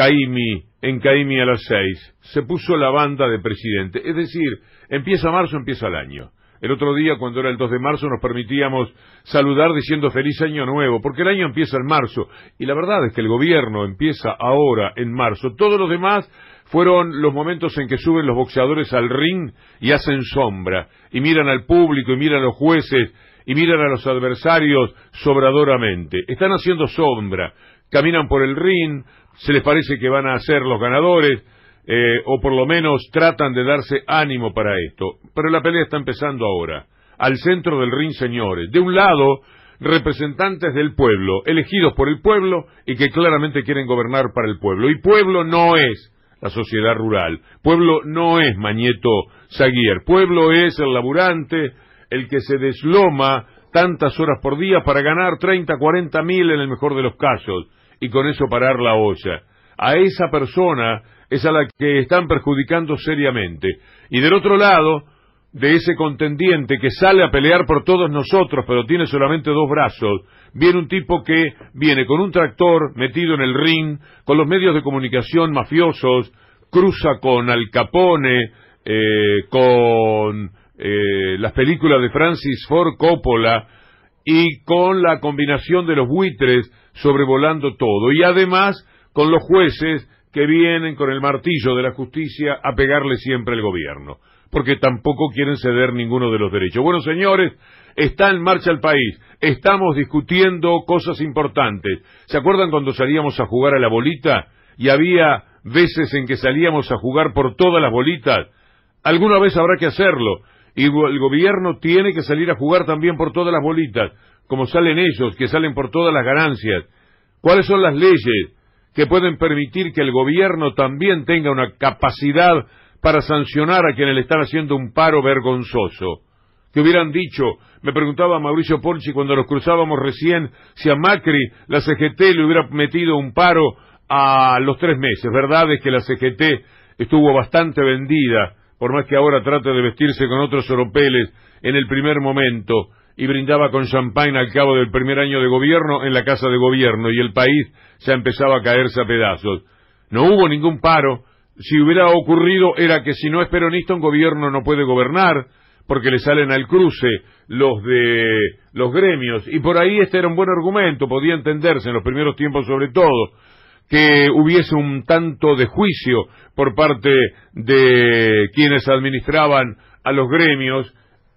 en Caimi a las 6, se puso la banda de presidente. Es decir, empieza marzo, empieza el año. El otro día, cuando era el 2 de marzo, nos permitíamos saludar diciendo feliz año nuevo, porque el año empieza en marzo. Y la verdad es que el gobierno empieza ahora, en marzo. Todos los demás fueron los momentos en que suben los boxeadores al ring y hacen sombra, y miran al público, y miran a los jueces, y miran a los adversarios sobradoramente. Están haciendo sombra, caminan por el ring, se les parece que van a ser los ganadores, o por lo menos tratan de darse ánimo para esto. Pero la pelea está empezando ahora. Al centro del ring, señores. De un lado, representantes del pueblo, elegidos por el pueblo y que claramente quieren gobernar para el pueblo. Y pueblo no es la sociedad rural. Pueblo no es Mañeto Zaguier. Pueblo es el laburante, el que se desloma tantas horas por día para ganar 30, 40 mil en el mejor de los casos, y con eso parar la olla. A esa persona es a la que están perjudicando seriamente. Y del otro lado, de ese contendiente que sale a pelear por todos nosotros, pero tiene solamente 2 brazos, viene un tipo que viene con un tractor metido en el ring, con los medios de comunicación mafiosos, cruza con Al Capone, con las películas de Francis Ford Coppola, y con la combinación de los buitres sobrevolando todo, y además con los jueces que vienen con el martillo de la justicia a pegarle siempre al gobierno, porque tampoco quieren ceder ninguno de los derechos. Bueno, señores, está en marcha el país, estamos discutiendo cosas importantes. ¿Se acuerdan cuando salíamos a jugar a la bolita? Y había veces en que salíamos a jugar por todas las bolitas. Alguna vez habrá que hacerlo, y el gobierno tiene que salir a jugar también por todas las bolitas, como salen ellos, que salen por todas las ganancias. ¿Cuáles son las leyes que pueden permitir que el gobierno también tenga una capacidad para sancionar a quienes le están haciendo un paro vergonzoso? Que hubieran dicho, me preguntaba Mauricio Porchi cuando nos cruzábamos recién, si a Macri la CGT le hubiera metido un paro a los 3 meses. Verdad es que la CGT estuvo bastante vendida, por más que ahora trate de vestirse con otros oropeles en el primer momento, y brindaba con champagne al cabo del primer año de gobierno en la Casa de Gobierno, y el país ya empezaba a caerse a pedazos. No hubo ningún paro. Si hubiera ocurrido era que si no es peronista un gobierno no puede gobernar, porque le salen al cruce los de los gremios, y por ahí este era un buen argumento, podía entenderse en los primeros tiempos sobre todo, que hubiese un tanto de juicio por parte de quienes administraban a los gremios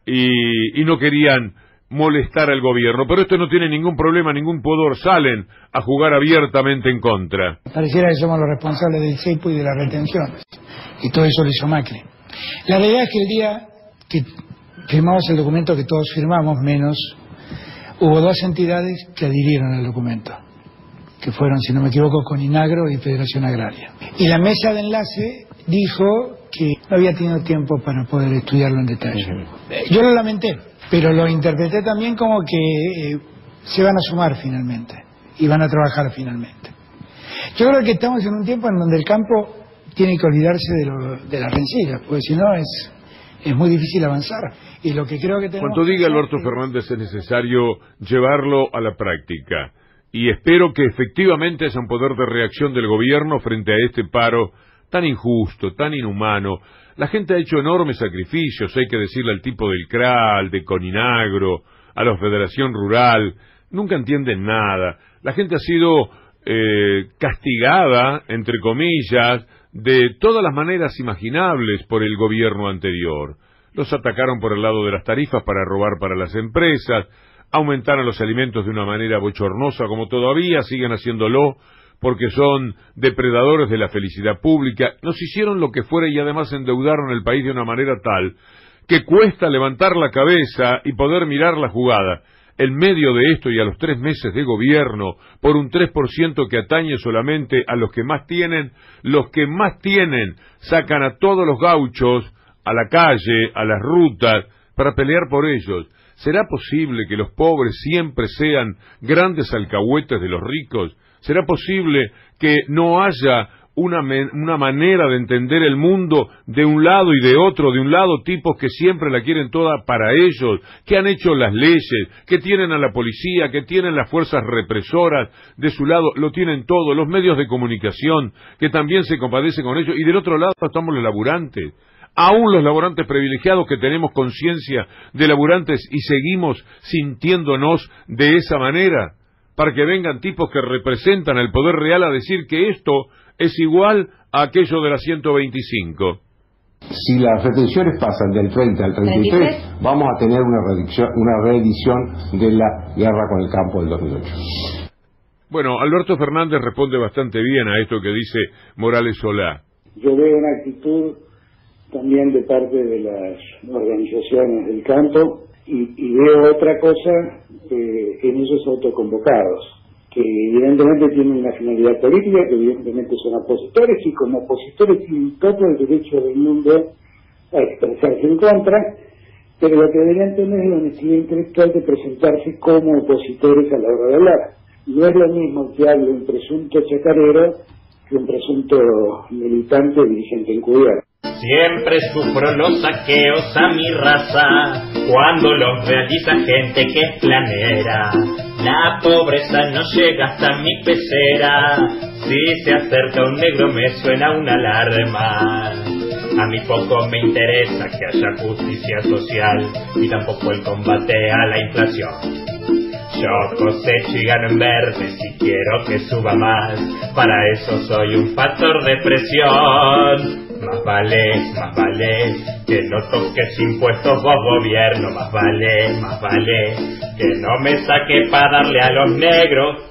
y no querían molestar al gobierno. Pero esto no tiene ningún problema, ningún pudor, salen a jugar abiertamente en contra. Pareciera que somos los responsables del cepo y de las retenciones, y todo eso lo hizo Macri. La realidad es que el día que firmamos el documento, que todos firmamos, menos, hubo 2 entidades que adhirieron al documento, que fueron, si no me equivoco, Coninagro y Federación Agraria. Y la mesa de enlace dijo que no había tenido tiempo para poder estudiarlo en detalle. Yo lo lamenté, pero lo interpreté también como que se van a sumar finalmente y van a trabajar finalmente. Yo creo que estamos en un tiempo en donde el campo tiene que olvidarse de las rencillas, porque si no es muy difícil avanzar. Y lo que creo que tenemos... Cuanto diga Alberto Fernández, es necesario llevarlo a la práctica. Y espero que efectivamente haya un poder de reacción del gobierno frente a este paro tan injusto, tan inhumano. La gente ha hecho enormes sacrificios, hay que decirle al tipo del CRA, al de Coninagro, a la Federación Rural, nunca entienden nada. La gente ha sido castigada, entre comillas, de todas las maneras imaginables por el gobierno anterior. Los atacaron por el lado de las tarifas para robar para las empresas, aumentaron los alimentos de una manera bochornosa, como todavía siguen haciéndolo, porque son depredadores de la felicidad pública. Nos hicieron lo que fuera y además endeudaron el país de una manera tal que cuesta levantar la cabeza y poder mirar la jugada. En medio de esto y a los 3 meses de gobierno, por un 3% que atañe solamente a los que más tienen sacan a todos los gauchos a la calle, a las rutas, para pelear por ellos. ¿Será posible que los pobres siempre sean grandes alcahuetes de los ricos? ¿Será posible que no haya una manera de entender el mundo de un lado y de otro, de un lado tipos que siempre la quieren toda para ellos, que han hecho las leyes, que tienen a la policía, que tienen las fuerzas represoras de su lado, lo tienen todo, los medios de comunicación, que también se compadecen con ellos, y del otro lado estamos los laburantes. Aún los laburantes privilegiados que tenemos conciencia de laburantes y seguimos sintiéndonos de esa manera, para que vengan tipos que representan el poder real a decir que esto es igual a aquello de la 125. Si las retenciones pasan del 30 al 33, vamos a tener una reedición de la guerra con el campo del 2008. Bueno, Alberto Fernández responde bastante bien a esto que dice Morales Solá. Yo veo una actitud también de parte de las organizaciones del campo y veo otra cosa en esos autoconvocados, que evidentemente tienen una finalidad política, que evidentemente son opositores, y como opositores tienen todo el derecho del mundo a expresarse en contra, pero lo que deberían tener es la honestidad intelectual de presentarse como opositores a la hora de hablar. No es lo mismo que hable un presunto chacarero que un presunto militante o dirigente encubierto. Siempre sufro los saqueos a mi raza, cuando los realiza gente que es planera. La pobreza no llega hasta mi pecera, si se acerca un negro me suena una alarma. A mí poco me interesa que haya justicia social, y tampoco el combate a la inflación. Yo cosecho y gano en verde si quiero que suba más, para eso soy un factor de presión. Más vale que no toques impuestos vos gobierno, más vale que no me saque para darle a los negros.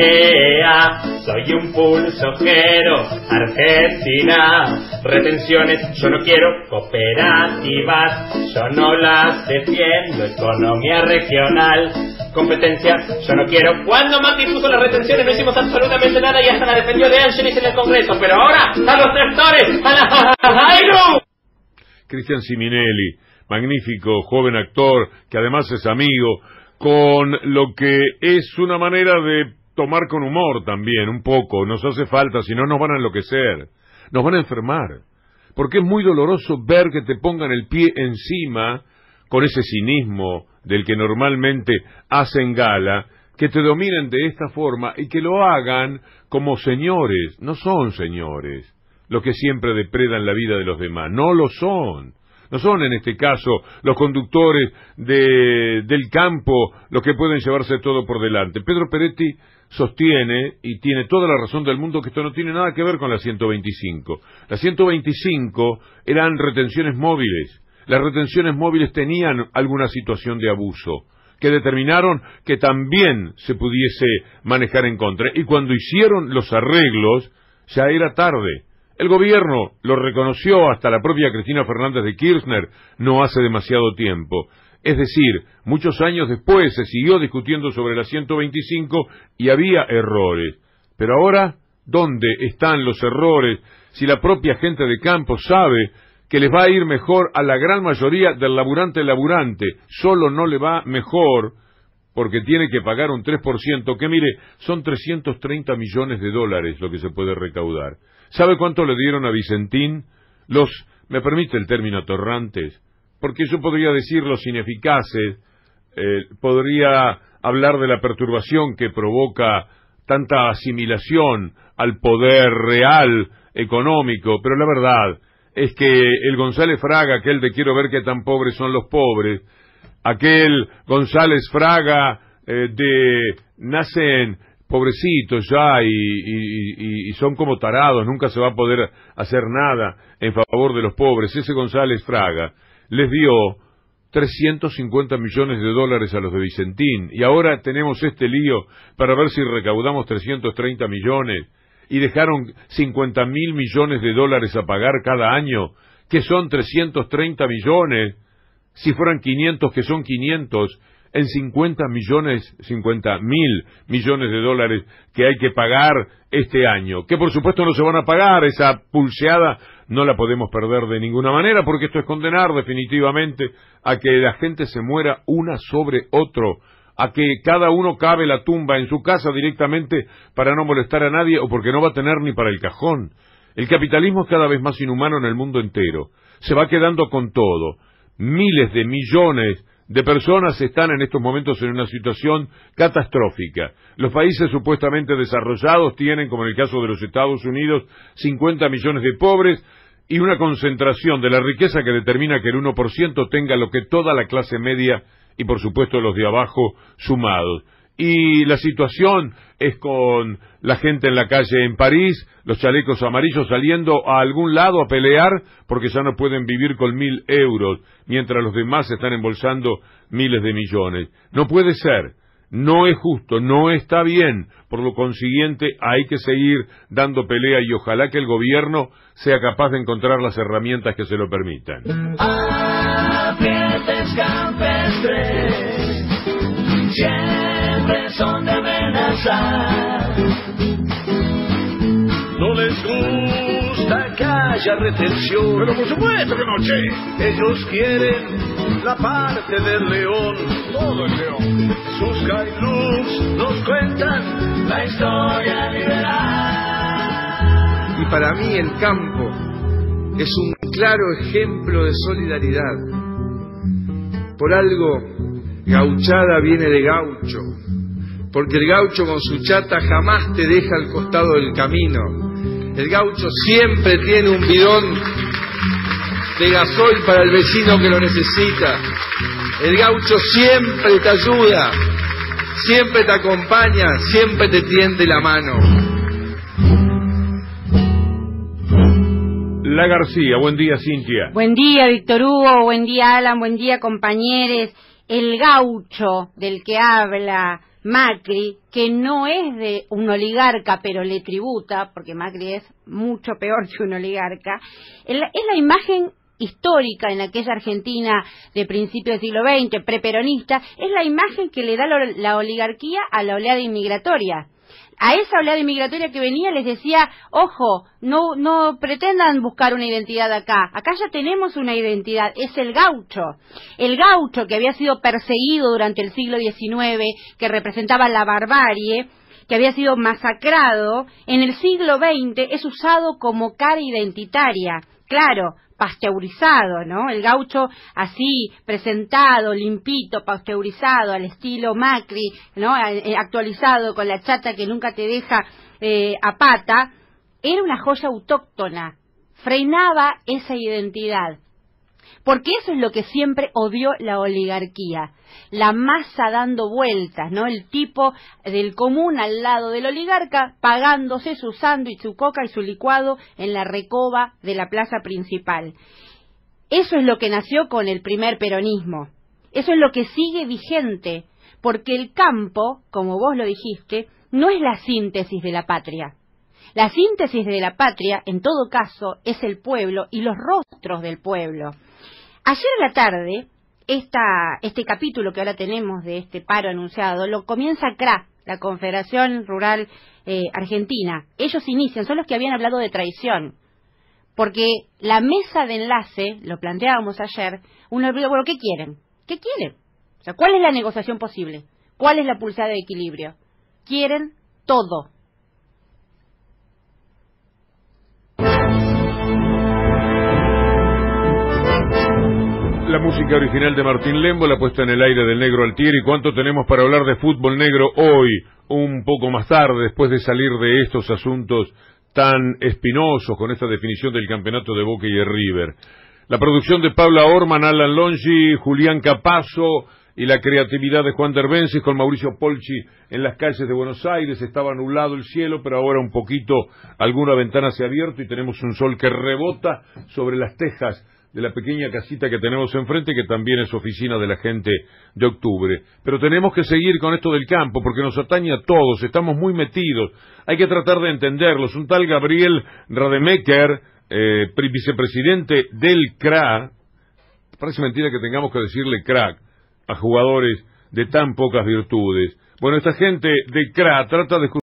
Soy un pulsojero, Argentina, retenciones, yo no quiero cooperativas, yo no las defiendo, economía regional, competencia, yo no quiero. Cuando Macri puso las retenciones no hicimos absolutamente nada y hasta la defendió de Ángeles en el Congreso, pero ahora a los tractores, a la ¡ay, Cristian Siminelli, magnífico joven actor que además es amigo, con lo que es una manera de tomar con humor también, un poco, nos hace falta, si no nos van a enloquecer, nos van a enfermar, porque es muy doloroso ver que te pongan el pie encima con ese cinismo del que normalmente hacen gala, que te dominen de esta forma y que lo hagan como señores. No son señores los que siempre depredan la vida de los demás, no lo son. No son en este caso los conductores del campo los que pueden llevarse todo por delante. Pedro Peretti sostiene, y tiene toda la razón del mundo, que esto no tiene nada que ver con la 125. La 125 eran retenciones móviles. Las retenciones móviles tenían alguna situación de abuso que determinaron que también se pudiese manejar en contra. Y cuando hicieron los arreglos, ya era tarde. El gobierno lo reconoció, hasta la propia Cristina Fernández de Kirchner, no hace demasiado tiempo. Es decir, muchos años después se siguió discutiendo sobre la 125 y había errores. Pero ahora, ¿dónde están los errores si la propia gente de campo sabe que les va a ir mejor a la gran mayoría del laburante? Solo no le va mejor porque tiene que pagar un 3%, que mire, son 330 millones de dólares lo que se puede recaudar. ¿Sabe cuánto le dieron a Vicentín? Me permite el término atorrantes, porque yo podría decir los ineficaces, podría hablar de la perturbación que provoca tanta asimilación al poder real económico, pero la verdad es que el González Fraga, aquel de quiero ver qué tan pobres son los pobres, aquel González Fraga nacen pobrecitos ya y son como tarados, nunca se va a poder hacer nada en favor de los pobres. Ese González Fraga les dio 350 millones de dólares a los de Vicentín, y ahora tenemos este lío para ver si recaudamos 330 millones, y dejaron 50.000 millones de dólares a pagar cada año, que son 330 millones, si fueran 500, que son 500, en 50.000 millones de dólares que hay que pagar este año, que por supuesto no se van a pagar. Esa pulseada no la podemos perder de ninguna manera, porque esto es condenar definitivamente a que la gente se muera una sobre otro, a que cada uno cave la tumba en su casa directamente para no molestar a nadie, o porque no va a tener ni para el cajón. El capitalismo es cada vez más inhumano en el mundo entero. Se va quedando con todo. Miles de millones de personas están en estos momentos en una situación catastrófica. Los países supuestamente desarrollados tienen, como en el caso de los Estados Unidos, 50 millones de pobres y una concentración de la riqueza que determina que el 1% tenga lo que toda la clase media y por supuesto los de abajo sumados. Y la situación es con la gente en la calle en París, los chalecos amarillos saliendo a algún lado a pelear porque ya no pueden vivir con 1.000 euros, mientras los demás están embolsando miles de millones. No puede ser, no es justo, no está bien. Por lo consiguiente, hay que seguir dando pelea y ojalá que el gobierno sea capaz de encontrar las herramientas que se lo permitan. Siempre son de amenazar. No les gusta que haya retención, pero por supuesto que no, che. Ellos quieren la parte del león, todo el león. Sus Skylooks nos cuentan la historia liberal. Y para mí el campo es un claro ejemplo de solidaridad. Por algo gauchada viene de gaucho, porque el gaucho con su chata jamás te deja al costado del camino. El gaucho siempre tiene un bidón de gasoil para el vecino que lo necesita. El gaucho siempre te ayuda, siempre te acompaña, siempre te tiende la mano. La García, buen día, Cintia. Buen día, Víctor Hugo, buen día, Alan, buen día, compañeros. El gaucho del que habla Macri, que no es de un oligarca, pero le tributa, porque Macri es mucho peor que un oligarca, es la imagen histórica en aquella Argentina de principios del siglo XX, preperonista, es la imagen que le da la oligarquía a la oleada inmigratoria. A esa oleada inmigratoria que venía les decía, ojo, no pretendan buscar una identidad acá ya tenemos una identidad, es el gaucho que había sido perseguido durante el siglo XIX, que representaba la barbarie, que había sido masacrado, en el siglo XX es usado como cara identitaria, claro, pasteurizado, ¿no? El gaucho así, presentado, limpito, pasteurizado, al estilo Macri, ¿no? Actualizado, con la chata que nunca te deja a pata, era una joya autóctona, frenaba esa identidad. Porque eso es lo que siempre odió la oligarquía, la masa dando vueltas, ¿no? El tipo del común al lado del oligarca, pagándose su sándwich, su coca y su licuado en la recoba de la plaza principal. Eso es lo que nació con el primer peronismo. Eso es lo que sigue vigente, porque el campo, como vos lo dijiste, no es la síntesis de la patria. La síntesis de la patria, en todo caso, es el pueblo y los rostros del pueblo. Ayer a la tarde, este capítulo que ahora tenemos de este paro anunciado, lo comienza CRA, la Confederación Rural Argentina. Ellos inician, son los que habían hablado de traición. Porque la mesa de enlace, lo planteábamos ayer, uno dijo, bueno, ¿qué quieren? ¿Qué quieren? O sea, ¿cuál es la negociación posible? ¿Cuál es la pulsada de equilibrio? Quieren todo. La música original de Martín Lembo, la puesta en el aire del Negro Altieri. ¿Cuánto tenemos para hablar de fútbol negro hoy? Un poco más tarde, después de salir de estos asuntos tan espinosos con esta definición del campeonato de Boca y de River. La producción de Paula Orman, Alan Longi, Julián Capazo y la creatividad de Juan Derbencis con Mauricio Polchi en las calles de Buenos Aires. Estaba nublado el cielo, pero ahora un poquito, alguna ventana se ha abierto y tenemos un sol que rebota sobre las tejas de la pequeña casita que tenemos enfrente, que también es oficina de la gente de Octubre. Pero tenemos que seguir con esto del campo, porque nos atañe a todos, estamos muy metidos, hay que tratar de entenderlos. Un tal Gabriel Rademacher, vicepresidente del CRA, parece mentira que tengamos que decirle crack a jugadores de tan pocas virtudes. Bueno, esta gente de CRA trata de